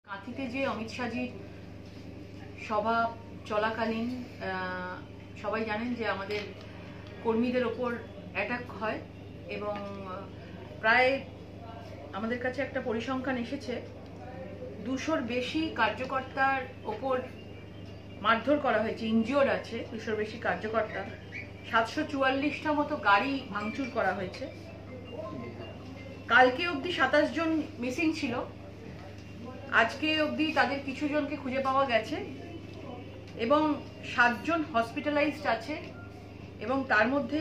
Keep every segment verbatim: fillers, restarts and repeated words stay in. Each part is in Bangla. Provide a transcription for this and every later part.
কাঁথিতে যে অমিত শাহজির সভা চলাকালীন সবাই জানেন যে আমাদের কর্মীদের ওপর অ্যাটাক হয় এবং প্রায় আমাদের কাছে একটা পরিসংখ্যান এসেছে দুশোর বেশি কার্যকর্তার ওপর মারধর করা হয়েছে, ইনজিওর্ড আছে দুশোর বেশি কার্যকর্তা। সাতশো চুয়াল্লিশটা মতো গাড়ি ভাঙচুর করা হয়েছে। কালকে অবধি সাতাশ জন মিসিং ছিল, আজকে অবধি তাদের কিছু জনকে খুঁজে পাওয়া গেছে এবং সাতজন হসপিটালাইজড আছে এবং তার মধ্যে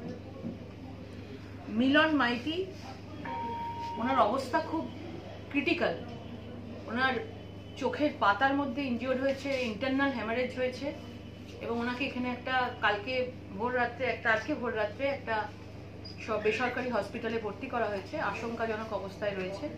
মিলন মাইতি, ওনার অবস্থা খুব ক্রিটিক্যাল। ওনার চোখের পাতার মধ্যে ইনজিওর্ড হয়েছে, ইন্টারনাল হ্যামারেজ হয়েছে এবং ওনাকে এখানে একটা কালকে ভোর রাত্রে একটা আজকে ভোর রাত্রে একটা সব বেসরকারি হসপিটালে ভর্তি করা হয়েছে। আশঙ্কাজনক অবস্থায় রয়েছে,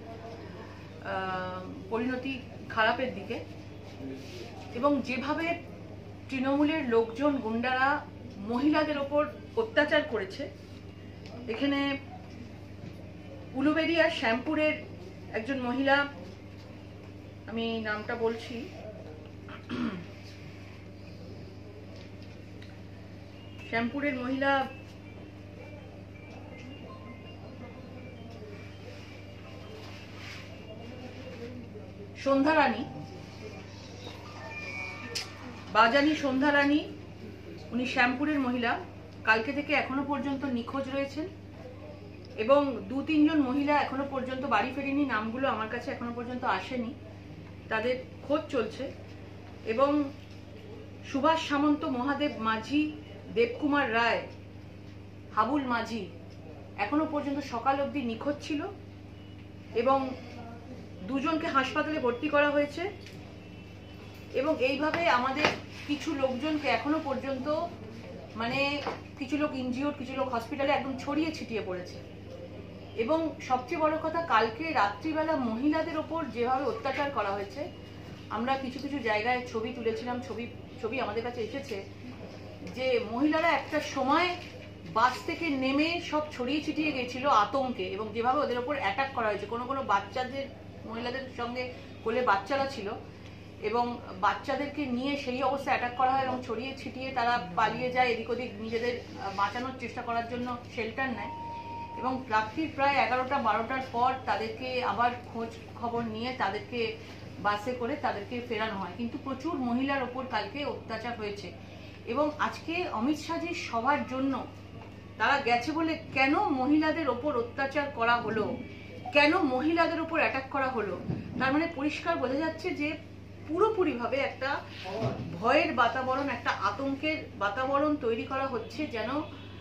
পরিণতি খারাপের দিকে। এবং যেভাবে তৃণমূলের লোকজন গুন্ডারা মহিলাদের ওপর অত্যাচার করেছে, এখানে উলুবেড়িয়ার শ্যামপুরের একজন মহিলা, আমি নামটা বলছি, শ্যামপুরের মহিলা সন্ধ্যারানী, বাজানি সন্ধ্যারানী, উনি শ্যামপুরের মহিলা, কালকে থেকে এখনো পর্যন্ত নিখোঁজ রয়েছেন এবং দু তিনজন মহিলা এখনো পর্যন্ত বাড়ি ফেরেনি। নামগুলো আমার কাছে এখনো পর্যন্ত আসেনি, তাদের খোঁজ চলছে। এবং সুভাষ সামন্ত, মহাদেব মাঝি, দেবকুমার রায়, হাবুল মাঝি এখনো পর্যন্ত সকাল অবধি নিখোঁজ ছিল এবং দুজনকে হাসপাতালে ভর্তি করা হয়েছে। এবং এইভাবে আমাদের কিছু লোকজনকে এখনো পর্যন্ত, মানে কিছু লোক ইনজিওর্ড, কিছু লোক হসপিটালে একদম ছড়িয়ে ছিটিয়ে পড়েছে। এবং সবচেয়ে বড় কথা, কালকে রাত্রিবেলা মহিলাদের ওপর যেভাবে অত্যাচার করা হয়েছে, আমরা কিছু কিছু জায়গায় ছবি তুলেছিলাম, ছবি ছবি আমাদের কাছে এসেছে যে মহিলারা একটা সময় বাস থেকে নেমে সব ছড়িয়ে ছিটিয়ে গেছিল আতঙ্কে এবং যেভাবে ওদের ওপর অ্যাটাক করা হয়েছে। কোনো কোনো বাচ্চাদের, মহিলাদের সঙ্গে কোলে বাচ্চারা ছিল এবং বাচ্চাদেরকে নিয়ে সেই অবস্থায় অ্যাটাক করা হয় এবং ছড়িয়ে ছিটিয়ে তারা পালিয়ে যায়, এদিক ওদিক নিজেদের বাঁচানোর চেষ্টা করার জন্য শেল্টার নেয়। এবং রাত্রির প্রায় এগারোটা বারোটার পর তাদেরকে আবার খোঁজ খবর নিয়ে তাদেরকে বাসে করে তাদেরকে ফেরানো হয়। কিন্তু প্রচুর মহিলার ওপর কালকে অত্যাচার হয়েছে এবং আজকে অমিত শাহজির সবার জন্য তারা গেছে বলে কেন মহিলাদের ওপর অত্যাচার করা হলো, কেন মহিলাদের ওপর অ্যাটাক করা হলো, তার মানে পরিষ্কার বোঝা যাচ্ছে যে পুরোপুরিভাবে একটা ভয়ের বাতাবরণ, একটা আতঙ্কের বাতাবরণ তৈরি করা হচ্ছে, যেন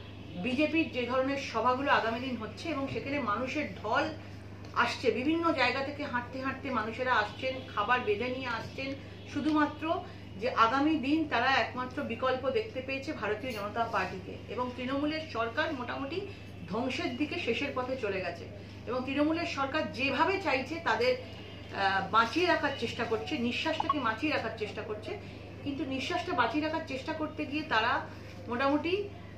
বিজেপির যে ধরনের সভাগুলো আগামী দিন হচ্ছে এবং সেখানে মানুষের ঢল আসছে, বিভিন্ন জায়গা থেকে হাঁটতে হাঁটতে মানুষেরা আসছেন, খাবার বেঁধে নিয়ে আসছেন, শুধুমাত্র যে আগামী দিন তারা একমাত্র বিকল্প দেখতে পেয়েছে ভারতীয় জনতা পার্টিকে। এবং তৃণমূলের সরকার মোটামুটি ধ্বংসের দিকে, শেষের পথে চলে গেছে এবং তৃণমূলের সরকার যেভাবে চাইছে তাদের বাঁচিয়ে রাখার চেষ্টা করছে, নিঃশ্বাসটাকে বাঁচিয়ে রাখার চেষ্টা করছে, কিন্তু নিঃশ্বাসটা বাঁচিয়ে রাখার চেষ্টা করতে গিয়ে তারা মোটামুটি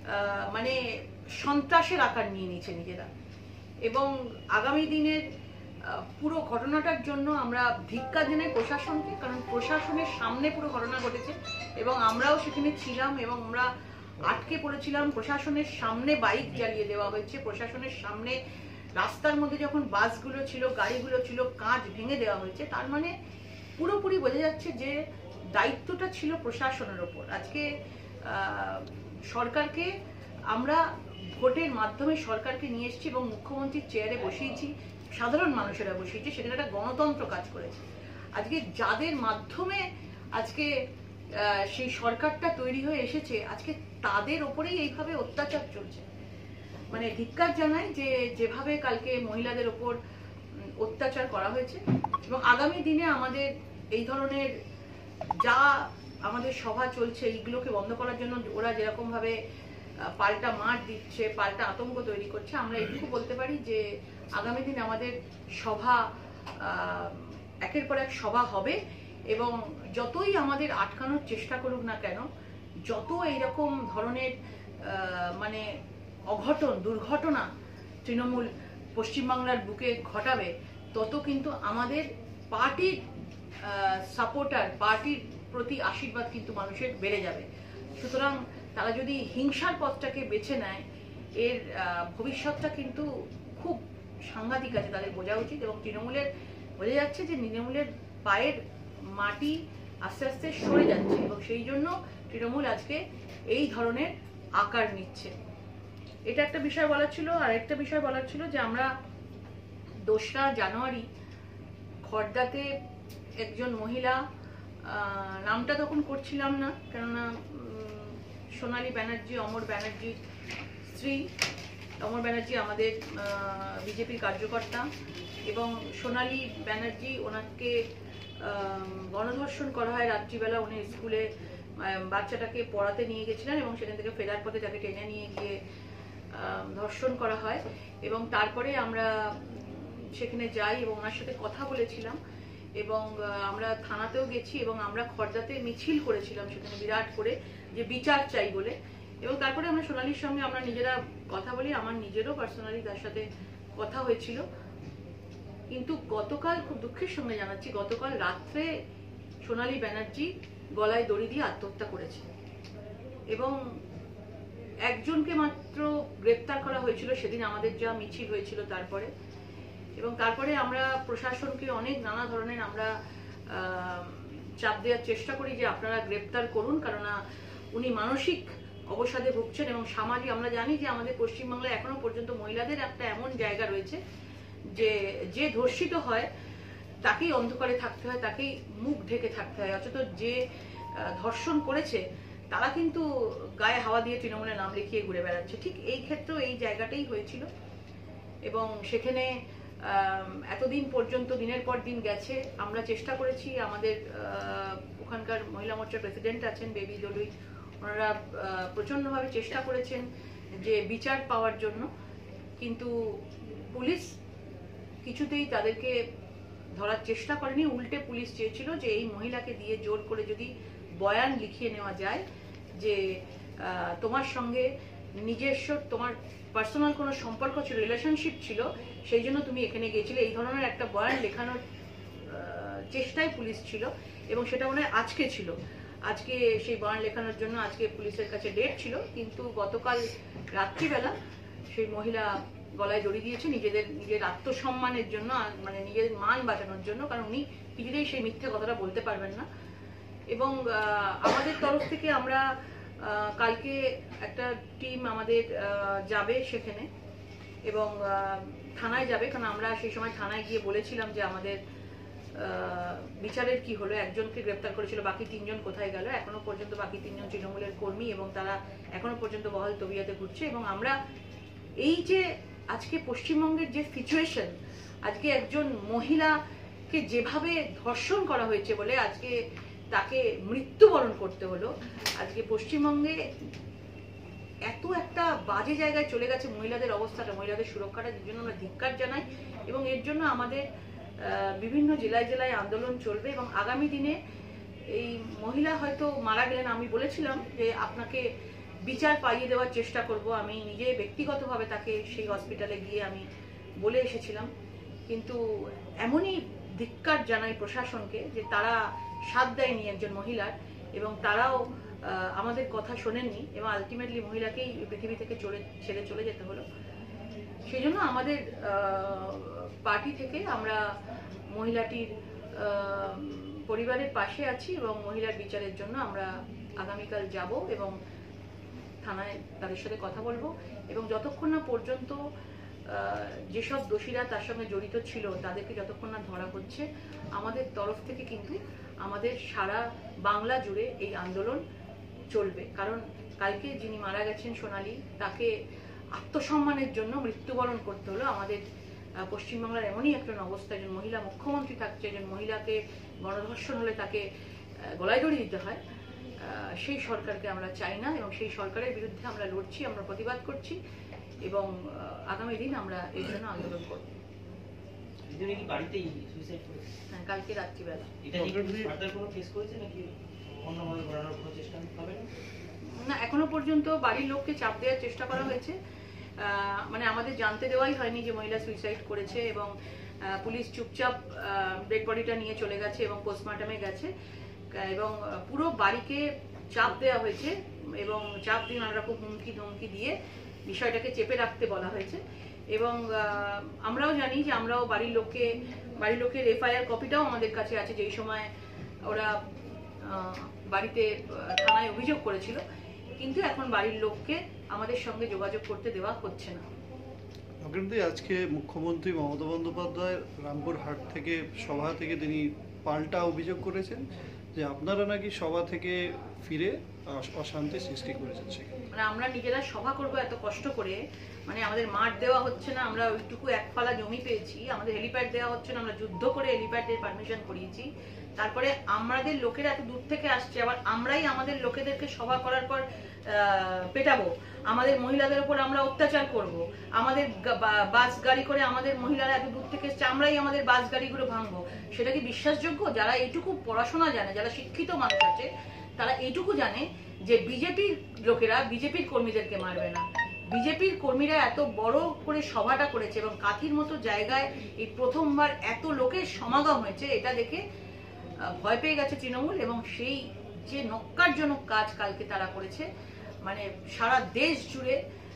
মানে সন্ত্রাসের আকার নিয়ে নিয়েছে নিজেরা। এবং আগামী দিনের পুরো ঘটনাটার জন্য আমরা ধিক্কার জানাই প্রশাসনকে, কারণ প্রশাসনের সামনে পুরো ঘটনা ঘটেছে এবং আমরাও সেখানে ছিলাম এবং আমরা আটকে পড়েছিলাম। প্রশাসনের সামনে বাইক জ্বালিয়ে দেওয়া হয়েছে, প্রশাসনের সামনে রাস্তার মধ্যে যখন বাসগুলো ছিল, গাড়িগুলো ছিল, কাঁচ ভেঙে দেওয়া হয়েছে। তার মানে পুরোপুরি বোঝা যাচ্ছে যে দায়িত্বটা ছিল প্রশাসনের ওপর। আজকে সরকারকে আমরা ভোটের মাধ্যমে সরকারকে নিয়ে এসেছি এবং মুখ্যমন্ত্রীর চেয়ারে বসিয়েছি, সাধারণ মানুষেরা বসিয়েছি, সেখানে একটা গণতন্ত্র কাজ করেছে। আজকে যাদের মাধ্যমে আজকে সেই সরকারটা তৈরি হয়ে এসেছে, আজকে তাদের ওপরেই এইভাবে অত্যাচার চলছে। মানে ধিক্কার জানাই যে যেভাবে কালকে মহিলাদের ওপর অত্যাচার করা হয়েছে। এবং আগামী দিনে আমাদের এই ধরনের যা আমাদের সভা চলছে, এইগুলোকে বন্ধ করার জন্য ওরা যেরকম ভাবে পাল্টা মার দিচ্ছে, পাল্টা আতঙ্ক তৈরি করছে, আমরা এটুকু বলতে পারি যে আগামী দিন আমাদের সভা একের পর এক সভা হবে এবং যতই আমাদের আটকানোর চেষ্টা করুক না কেন, যত এইরকম ধরনের মানে অঘটন, দুর্ঘটনা তৃণমূল পশ্চিমবাংলার বুকে ঘটাবে, তত কিন্তু আমাদের পার্টির সাপোর্টার, পার্টির প্রতি আশীর্বাদ কিন্তু মানুষের বেড়ে যাবে। সুতরাং তারা যদি হিংসার পথটাকে বেছে নেয়, এর ভবিষ্যৎটা কিন্তু খুব সাংঘাতিক আছে, তাদের বোঝা উচিত। এবং তৃণমূলের বোঝা যাচ্ছে যে তৃণমূলের পায়ের মাটি আস্তে আস্তে সরে যাচ্ছে, এবং সেই জন্য তৃণমূল আজকে এই ধরনের আকার নিচ্ছে। এটা একটা বিষয় বলার ছিল। আর একটা বিষয় বলার ছিল যে আমরা দোসরা জানুয়ারি খড়দাতে একজন মহিলা, নামটা তখন করছিলাম না, কেননা সোনালী ব্যানার্জি, অমর ব্যানার্জির স্ত্রী। অমর ব্যানার্জি আমাদের বিজেপির কার্যকর্তা, এবং সোনালী ব্যানার্জি, ওনাকে গণধর্ষণ করা হয় রাত্রিবেলা। উনি স্কুলে বাচ্চাটাকে পড়াতে নিয়ে গেছিলেন, এবং সেখান থেকে ফেরার পথে তাকে টেনে নিয়ে গিয়ে ধর্ষণ করা হয়। এবং তারপরে আমরা সেখানে যাই এবং ওনার সাথে কথা বলেছিলাম, এবং আমরা থানাতেও গেছি, এবং আমরা খড়দাতে মিছিল করেছিলাম সেখানে বিরাট করে, যে বিচার চাই বলে। এবং তারপরে আমরা সোনালীর সঙ্গে আমরা নিজেরা কথা বলি, আমার নিজেরও পার্সোনালি তার সাথে কথা হয়েছিল। কিন্তু গতকাল, খুব দুঃখের সঙ্গে জানাচ্ছি, গতকাল রাত্রে সোনালী ব্যানার্জি গলায় দড়ি দিয়ে আত্মহত্যা করেছে, এবং একজনকে মাত্র গ্রেপ্তার করা হয়েছিল সেদিন আমাদের যা মিছিল হয়েছিল তারপরে। এবং তারপরে আমরা প্রশাসনকে অনেক নানা ধরনের আমরা চাপ দেওয়ার চেষ্টা করি যে আপনারা গ্রেপ্তার করুন, কেননা উনি মানসিক অবসাদে ভুগছেন। এবং সমাজে আমরা জানি যে আমাদের পশ্চিমবাংলায় এখনো পর্যন্ত মহিলাদের একটা এমন জায়গা রয়েছে যে যে ধর্ষিত হয় তাকেই অন্ধকারে থাকতে হয়, তাকেই মুখ ঢেকে থাকতে হয়, অথচ যে ধর্ষণ করেছে তারা কিন্তু গায়ে হাওয়া দিয়ে তৃণমূলের নাম লিখিয়ে ঘুরে বেড়াচ্ছে। ঠিক এই ক্ষেত্রেও এই জায়গাটাই হয়েছিল, এবং সেখানে এতদিন পর্যন্ত দিনের পর দিন গেছে। আমরা চেষ্টা করেছি, আমাদের ওখানকার মহিলা মোর্চার প্রেসিডেন্ট আছেন বেবি দলুই, ওনারা প্রচণ্ডভাবে চেষ্টা করেছেন যে বিচার পাওয়ার জন্য, কিন্তু পুলিশ কিছুতেই তাদেরকে ধরার চেষ্টা করেনি। উল্টে পুলিশ চেয়েছিল যে এই মহিলাকে দিয়ে জোর করে যদি বয়ান লিখিয়ে নেওয়া যায় যে তোমার সঙ্গে নিজস্ব তোমার পার্সোনাল কোনো সম্পর্ক ছিল, রিলেশনশিপ ছিল, সেই জন্য তুমি এখানে গিয়েছিলে, এই ধরনের একটা বয়ান লেখানোর চেষ্টায় পুলিশ ছিল। এবং সেটা মনে হয় আজকে ছিল, আজকে সেই বয়ান লেখানোর জন্য আজকে পুলিশের কাছে ডেট ছিল। কিন্তু গতকাল রাত্রিবেলা সেই মহিলা গলায় দড়ি দিয়েছে নিজেদের নিজের আত্মসম্মানের জন্য, মানে নিজের মান বাঁচানোর জন্য, কারণ উনি কিছুতেই সেই মিথ্যে কথাটা বলতে পারবেন না। এবং আমাদের তরফ থেকে আমরা কালকে একটা টিম আমাদের যাবে সেখানে, এবং থানায় যাবে, কারণ আমরা সেই সময় থানায় গিয়ে বলেছিলাম যে আমাদের বিচারের কি হলো, একজনকে গ্রেপ্তার করেছিল, বাকি তিনজন কোথায় গেল। এখনো পর্যন্ত বাকি তিনজন তৃণমূলের কর্মী, এবং তারা এখনো পর্যন্ত বহাল তবিয়তে ঘুরছে। এবং আমরা এই যে আজকে পশ্চিমবঙ্গের যে সিচুয়েশন, আজকে একজন মহিলাকে যেভাবে ধর্ষণ করা হয়েছে বলে আজকে তাকে মৃত্যুবরণ করতে হলো, আজকে পশ্চিমবঙ্গে এত একটা বাজে জায়গায় চলে গেছে মহিলাদের অবস্থাটা, মহিলাদের সুরক্ষাটা, এর জন্য আমরা ধিক্কার জানাই। এবং এর জন্য আমাদের বিভিন্ন জেলায় জেলায় আন্দোলন চলবে। এবং আগামী দিনে এই মহিলা হয়তো মারা গেলেন, আমি বলেছিলাম যে আপনাকে বিচার পাইয়ে দেওয়ার চেষ্টা করব, আমি নিজে ব্যক্তিগতভাবে তাকে সেই হসপিটালে গিয়ে আমি বলে এসেছিলাম। কিন্তু এমনই ধিক্কার জানাই প্রশাসনকে যে তারা সাথ দেয়নি একজন মহিলার, এবং তারাও আমাদের কথা শোনেননি, এবং আলটিমেটলি মহিলাকেই পৃথিবী থেকে চলে ছেড়ে চলে যেতে হলো। সেই জন্য আমাদের পার্টি থেকে আমরা মহিলাটির পরিবারের পাশে আছি, এবং মহিলার বিচারের জন্য আমরা আগামীকাল যাব এবং থানায় তাদের সাথে কথা বলবো। এবং যতক্ষণ না পর্যন্ত যেসব দোষীরা তার সঙ্গে জড়িত ছিল তাদেরকে যতক্ষণ না ধরা হচ্ছে, আমাদের তরফ থেকে কিন্তু আমাদের সারা বাংলা জুড়ে এই আন্দোলন চলবে। কারণ কালকে যিনি মারা গেছেন সোনালী, তাকে আত্মসম্মানের জন্য মৃত্যুবরণ করতে হলো। আমাদের পশ্চিমবাংলার এমনই একটা অবস্থা, একজন মহিলা মুখ্যমন্ত্রী থাকছে, একজন মহিলাকে গণধর্ষণ হলে তাকে গলায় দড়ি দিতে হয়, সেই সরকারকে আমরা চাই না, এবং সেই সরকারের বিরুদ্ধে আমরা লড়ছি, আমরা প্রতিবাদ করছি, এবং আগামী দিন আমরা এর জন্য আন্দোলন করব। হ্যাঁ, কালকে রাত্রিবেলা। না, এখনো পর্যন্ত বাড়ির লোককে চাপ দেওয়ার চেষ্টা করা হয়েছে, মানে আমাদের জানতে দেওয়াই হয়নি যে মহিলা সুইসাইড করেছে। এবং পুলিশ চুপচাপ ডেড বডিটা নিয়ে চলে গেছে এবং পোস্টমর্টমে গেছে এবং পুরো বাড়িকে চাপ দেওয়া হয়েছে এবং চাপ দিয়ে নানা রকম হুমকি ধমকি দিয়ে বিষয়টাকে চেপে রাখতে বলা হয়েছে। এবং আমরাও জানি যে আমরাও বাড়ির লোককে বাড়ির লোকের এফআইআর কপিটাও আমাদের কাছে আছে, যেই সময় ওরা বাড়িতে থানায় অভিযোগ করেছিল, কিন্তু এখন বাড়ির লোককে আমাদের সঙ্গে যোগাযোগ করতে দেওয়া হচ্ছে না। কিন্তু আজকে মুখ্যমন্ত্রী মমতা বন্দ্যোপাধ্যায় রামপুরহাট থেকে সভা থেকে তিনি পাল্টা অভিযোগ করেছেন যে আপনারা নাকি সভা থেকে ফিরে অশান্তি সৃষ্টি করেছেন। মানে আমরা নিজেরা সভা করবো এত কষ্ট করে, মানে আমাদের মাঠ দেওয়া হচ্ছে না, আমরা ওইটুকু এক ফালা জমি পেয়েছি, আমাদের হেলিপ্যাড দেওয়া হচ্ছে না, আমরা যুদ্ধ করে হেলিপ্যাডের পারমিশন করিয়েছি, তারপরে আমাদের লোকেরা এত দূর থেকে আসছে, আবার আমরাই আমাদের লোকেদেরকে সভা করার পর পেটাবো, আমাদের মহিলাদের উপর আমরা অত্যাচার করব, আমাদের বাস গাড়ি করে আমাদের মহিলারা এত দূর থেকে এসছে, আমরাই আমাদের বাস গাড়িগুলো ভাঙবো। সেটা কি বিশ্বাসযোগ্য? যারা এইটুকু পড়াশোনা জানে, যারা শিক্ষিত মানুষ আছে, তারা এইটুকু জানে যে বিজেপির লোকেরা বিজেপির কর্মীদেরকে মারবে না। বিজেপির কর্মীরা এত বড় করে সভাটা করেছে এবং কাঁথির মতো জায়গায় এই প্রথমবার এত লোকের সমাগম হয়েছে, এটা দেখে ভয় পেয়ে গেছে তৃণমূল এবং সেই যে নক্কারজনক কাজ কালকে তারা করেছে, মানে সারা দেশ জুড়ে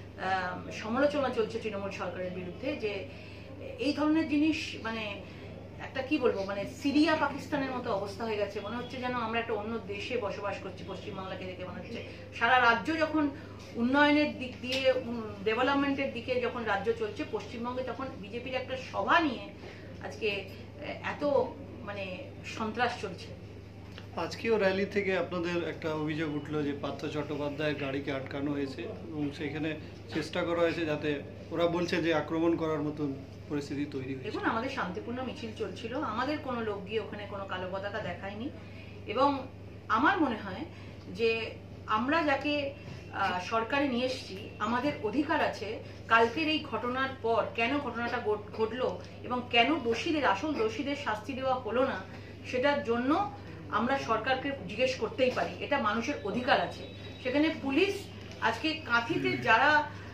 সমালোচনা চলছে তৃণমূল সরকারের বিরুদ্ধে যে এই ধরনের জিনিস, মানে একটা কি বলবো, মানে সিরিয়া পাকিস্তানের মতো অবস্থা হয়ে গেছে। মনে হচ্ছে যেন আমরা একটা অন্য দেশে বসবাস করছি। পশ্চিমবাংলাকে দেখে মনে হচ্ছে সারা রাজ্য যখন উন্নয়নের দিক দিয়ে ডেভেলপমেন্টের দিকে যখন রাজ্য চলছে, পশ্চিমবঙ্গে তখন বিজেপির একটা সভা নিয়ে আজকে এত মানে সন্ত্রাস চলছে। আজকেও র্যালি থেকে আপনাদের একটা অভিযোগ উঠলো যে পার্থ চট্টোপাধ্যায়ের গাড়িকে আটকানো হয়েছে এবং সেখানে চেষ্টা করা হয়েছে যাতে, ওরা বলছে যে আক্রমণ করার মতন পরিস্থিতি তৈরি হয়েছে। দেখুন, আমাদের শান্তিপূর্ণ মিছিল চলছিল, আমাদের কোনো লোক গিয়ে ওখানে কোনো কালো পতাকা দেখায়নি এবং আমার মনে হয় যে আমরা যাকে সরকারে নিয়ে এসেছি, আমাদের অধিকার আছে কালকের এই ঘটনার পর কেন ঘটনাটা ঘটলো এবং কেন দোষীদের আসল দোষীদের শাস্তি দেওয়া হলো না, সেটার জন্য আমরা সরকারকে জিজ্ঞেস করতেই পারি, এটা মানুষের অধিকার আছে। সেখানে পুলিশ আজকে কাঁথিতে যারা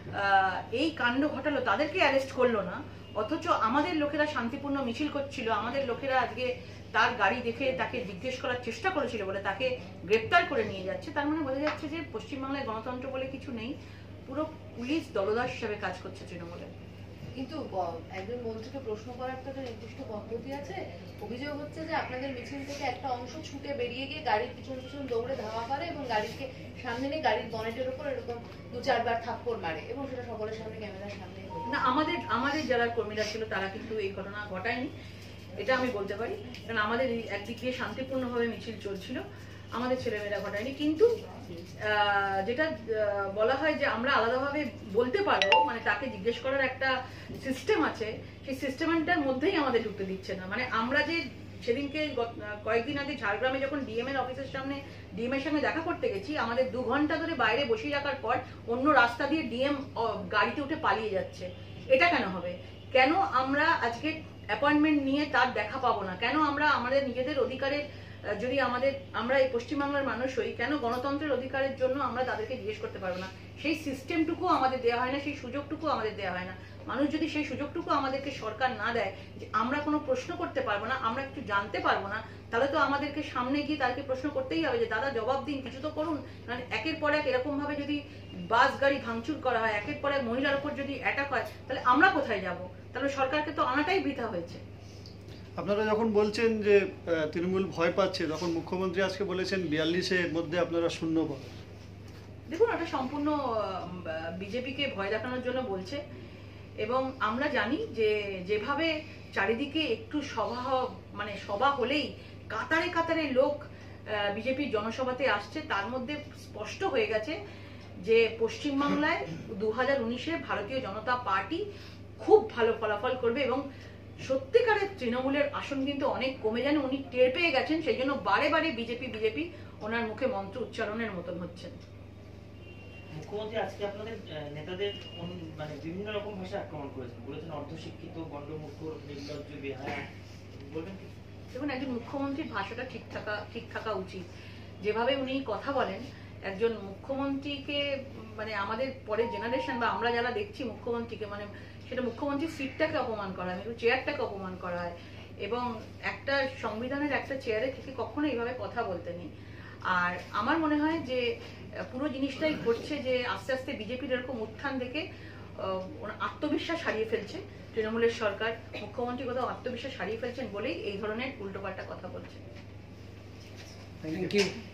এই কাণ্ড ঘটালো তাদেরকে অ্যারেস্ট করলো না, অথচ আমাদের লোকেরা শান্তিপূর্ণ মিছিল করছিল, আমাদের লোকেরা আজকে তার গাড়ি দেখে তাকে জিজ্ঞেস করার চেষ্টা করেছিল বলে তাকে গ্রেপ্তার করে নিয়ে যাচ্ছে। তার মানে বোঝা যাচ্ছে যে পশ্চিমবাংলায় গণতন্ত্র বলে কিছু নেই, পুরো পুলিশ দলদাস হিসাবে কাজ করছে তৃণমূলে। কিন্তু একজন মন্ত্রীকে প্রশ্ন করার তো একটা নির্দিষ্ট পদ্ধতি আছে। অভিযোগ হচ্ছে যে আপনাদের মিছিল থেকে একটা অংশ ছুটে বেরিয়ে গিয়ে গাড়ির পিছন পিছন দৌড়ে ধাওয়া করে এবং গাড়িকে সামনে নিয়ে গাড়ির বনেটের উপর এরকম দু চারবার থাপ্পড় মারে এবং সেটা সকলের সামনে ক্যামেরার সামনে। না, আমাদের আমাদের যারা কর্মীরা ছিল তারা কিন্তু এই ঘটনা ঘটায়নি, এটা আমি বলতে পারি, কারণ আমাদের একদিক দিয়ে শান্তিপূর্ণভাবে মিছিল চলছিল, আমাদের ছেলেমেয়েরা ঘটায়নি। কিন্তু যেটা বলা হয় যে আমরা আলাদাভাবে বলতে পারবো, মানে তাকে জিজ্ঞেস করার একটা সিস্টেম আছে, সেই সিস্টেমটার মধ্যেই আমাদের ঢুকতে দিচ্ছে না। মানে আমরা যে সেদিনকে কয়েকদিন আগে ঝাড়গ্রামে যখন ডিএম এর অফিসের সামনে ডিএম এর সঙ্গে দেখা করতে গেছি, আমাদের দু ঘন্টা ধরে বাইরে বসিয়ে রাখার পর অন্য রাস্তা দিয়ে ডিএম গাড়িতে উঠে পালিয়ে যাচ্ছে। এটা কেন হবে? কেন আমরা আজকে অ্যাপয়েন্টমেন্ট নিয়ে তার দেখা পাবো না? কেন আমরা আমাদের নিজেদের অধিকারের, যদি আমাদের আমরা এই পশ্চিমবাংলার মানুষ হই, কেন গণতন্ত্রের অধিকারের জন্য আমরা তাদেরকে জিজ্ঞেস করতে পারবো না? সেই সিস্টেমটুকু আমাদের দেওয়া হয় না, সেই সুযোগটুকু আমাদের দেওয়া হয় না। মানুষ যদি সেই সুযোগটুকু আমাদেরকে সরকার না দেয় যে আমরা কোনো প্রশ্ন করতে পারবো না, আমরা একটু জানতে পারবো না, তাহলে তো আমাদেরকে সামনে গিয়ে তাদেরকে প্রশ্ন করতেই হবে যে দাদা জবাব দিন, কিছু তো করুন। কারণ একের পর এক এরকম ভাবে যদি বাস গাড়ি ভাঙচুর করা হয়, একের পর এক মহিলার উপর যদি অ্যাটাক হয়, তাহলে আমরা কোথায় যাব? তাহলে সরকারকে তো আনাটাই বৃথা হয়েছে। আপনারা যখন বলছেন যে তৃণমূল ভয় পাচ্ছে, তখন মুখ্যমন্ত্রী আজকে বলেছেন বিয়াল্লিশের মধ্যে আপনারা শূন্য পাবেন। দেখুন, এটা সম্পূর্ণ বিজেপিকে ভয় দেখানোর জন্য বলছে এবং আমরা জানি যে যেভাবে চারিদিকে একটু সভা মানে সভা হলেই কাতারে কাতারে লোক বিজেপির জনসভাতে আসছে, তার মধ্যে স্পষ্ট হয়ে গেছে যে পশ্চিমবাংলায় দু হাজার উনিশে ভারতীয় জনতা পার্টি খুব ভালো ফলাফল করবে এবং সত্যিকারের তৃণমূলের আসন কিন্তু অনেক কমে যান, উনি টের পেয়ে গেছেন। সেই জন্য বারে বারে বিজেপি বিজেপি ওনার মুখে মন্ত্র উচ্চারণের মতন হচ্ছেন। মুখ্যমন্ত্রী আজকে আপনাদের নেতাদের মানে বিভিন্ন রকম ভাষায় আক্রমণ করেছেন, বলেছেন অর্ধশিক্ষিত, গণ্ডমূর্খ, নির্লজ্জ, বেহায়া, বলবেন কি? দেখুন, একজন মুখ্যমন্ত্রীর ভাষাটা ঠিক থাকা ঠিক থাকা উচিত। যেভাবে উনি কথা বলেন একজন মুখ্যমন্ত্রীকে মানে আমাদের পরের জেনারেশন বা আমরা যারা দেখছি মুখ্যমন্ত্রীকে মানে সেটা মুখ্যমন্ত্রী সিটটাকে অপমান করা হয়, চেয়ারটাকে অপমান করা হয় এবং একটা সংবিধানের একটা চেয়ারে থেকে কখনো এইভাবে কথা বলতে নেই। আর আমার মনে হয় যে পুরো জিনিসটাই ঘটছে যে আস্তে আস্তে বিজেপির এরকম উত্থান দেখে আত্মবিশ্বাস হারিয়ে ফেলছে তৃণমূলের সরকার, মুখ্যমন্ত্রী কোথাও আত্মবিশ্বাস হারিয়ে ফেলছেন বলেই এই ধরনের উল্টোপাল্টা কথা বলছে। Thank you.